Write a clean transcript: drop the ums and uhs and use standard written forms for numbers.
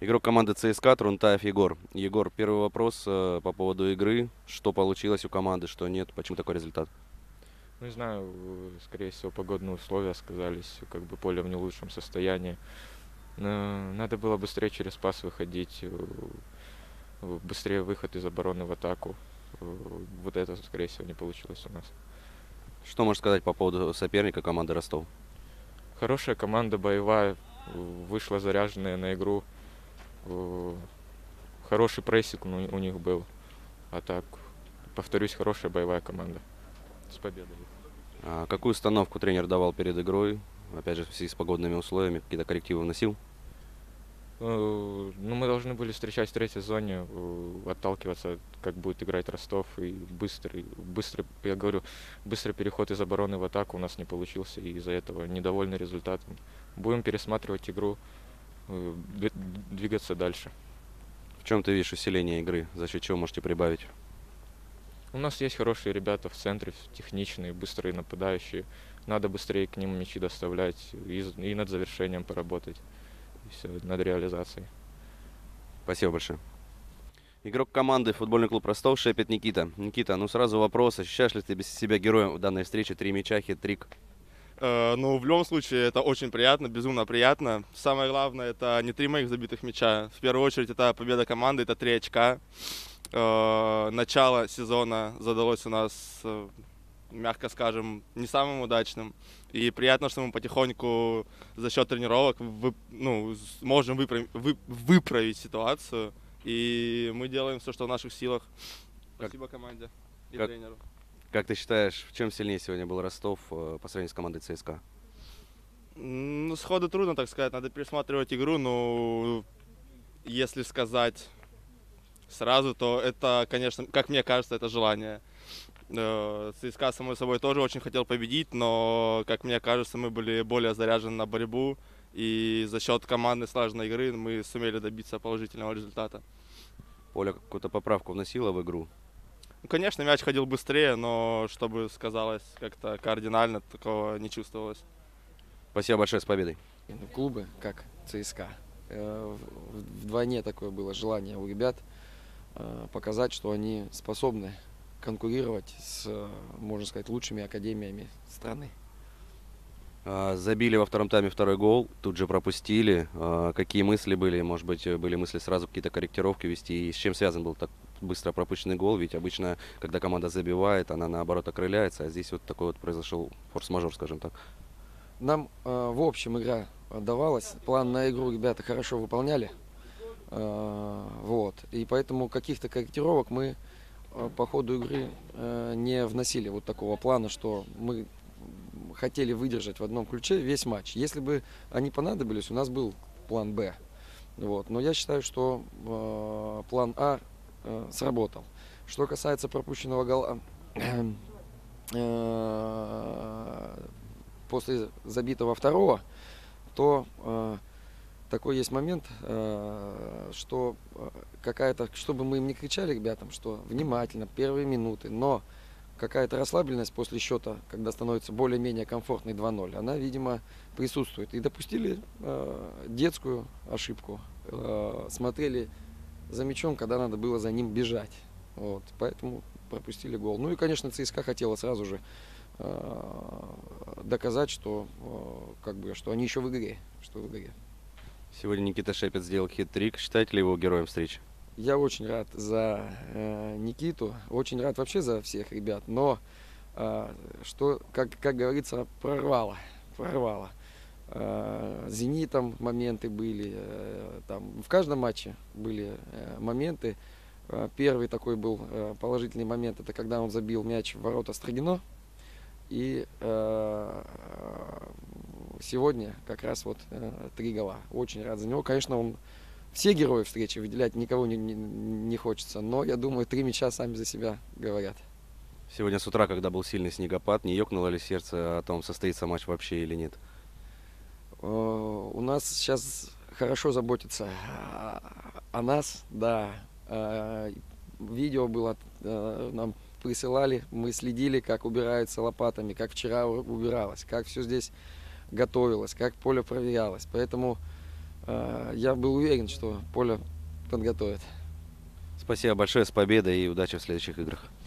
Игрок команды ЦСКА Трунтаев Егор. Егор, первый вопрос по поводу игры. Что получилось у команды, что нет, почему такой результат? Ну, не знаю, скорее всего, погодные условия сказались, как бы поле в не лучшем состоянии. Надо было быстрее через пас выходить, быстрее выход из обороны в атаку. Вот это, скорее всего, не получилось у нас. Что можешь сказать по поводу соперника команды Ростов? Хорошая команда, боевая, вышла заряженная на игру. Хороший прессинг у них был. А так, повторюсь, хорошая боевая команда. С победой. Какую установку тренер давал перед игрой? Опять же, в связи с погодными условиями, какие-то коррективы вносил? Ну, мы должны были встречать в третьей зоне, отталкиваться, как будет играть Ростов, и быстрый, я говорю, быстрый переход из обороны в атаку у нас не получился, и из-за этого недовольны результатом. Будем пересматривать игру, двигаться дальше. В чем ты видишь усиление игры? За счет чего можете прибавить? У нас есть хорошие ребята в центре, техничные, быстрые нападающие. Надо быстрее к ним мячи доставлять и над завершением поработать. И все, над реализацией. Спасибо большое. Игрок команды футбольный клуб Ростов Шепет Никита. Никита, ну сразу вопрос. Ощущаешь ли ты себя героем в данной встрече? 3 мяча, хет-трик. Ну, в любом случае, это очень приятно, безумно приятно. Самое главное, это не 3 моих забитых мяча. В первую очередь, это победа команды, это 3 очка. Начало сезона задалось у нас, мягко скажем, не самым удачным. И приятно, что мы потихоньку за счет тренировок можем выправить ситуацию. И мы делаем все, что в наших силах. Спасибо команде и тренеру. Как ты считаешь, в чем сильнее сегодня был Ростов по сравнению с командой ЦСКА? Ну, сходу трудно так сказать, надо пересматривать игру, но если сказать сразу, то это, конечно, как мне кажется, это желание. ЦСКА, само собой, тоже очень хотел победить, но, как мне кажется, мы были более заряжены на борьбу, и за счет командной слаженной игры мы сумели добиться положительного результата. Поля какую-то поправку вносила в игру? Ну, конечно, мяч ходил быстрее, но, чтобы сказалось как-то кардинально, такого не чувствовалось. Спасибо большое, с победой. Клубы, как ЦСКА, вдвойне такое было желание у ребят показать, что они способны конкурировать с, можно сказать, лучшими академиями страны. Забили во втором тайме второй гол, тут же пропустили. Какие мысли были? Может быть, были мысли сразу какие-то корректировки вести? И с чем связан был так быстро пропущенный гол? Ведь обычно, когда команда забивает, она наоборот окрыляется, а здесь вот такой вот произошел форс-мажор, скажем так. Нам в общем игра давалась, план на игру ребята хорошо выполняли. Вот. И поэтому каких-то корректировок мы по ходу игры не вносили вот такого плана, что мы хотели выдержать в одном ключе весь матч. Если бы они понадобились, у нас был план Б. Вот. Но я считаю, что план А сработал. Что касается пропущенного гола, после забитого второго, то такой есть момент, что какая-то, чтобы мы им не кричали ребятам, что внимательно, первые минуты, но какая-то расслабленность после счета, когда становится более-менее комфортный 2-0, она, видимо, присутствует. И допустили детскую ошибку, смотрели за мячом, когда надо было за ним бежать. Вот, поэтому пропустили гол. Ну и, конечно, ЦСКА хотела сразу же доказать, что, что они еще в игре, что в игре. Сегодня Никита Шепет сделал хит-трик. Считаете ли его героем встречи? Я очень рад за Никиту, очень рад вообще за всех ребят, но что, как говорится, прорвало. Зенитом моменты были, там в каждом матче были моменты. Первый такой был положительный момент, это когда он забил мяч в ворота Строгино. И сегодня как раз вот 3 гола. Очень рад за него. Конечно, он все герои встречи, выделять никого не хочется, но я думаю, 3 мяча сами за себя говорят. Сегодня с утра, когда был сильный снегопад, не ёкнуло ли сердце о том, состоится матч вообще или нет? У нас сейчас хорошо заботятся о нас, да. Видео было, нам присылали, мы следили, как убираются лопатами, как вчера убиралось, как все здесь готовилось, как поле проверялось. Поэтому я был уверен, что поле подготовит. Спасибо большое, с победой и удачи в следующих играх.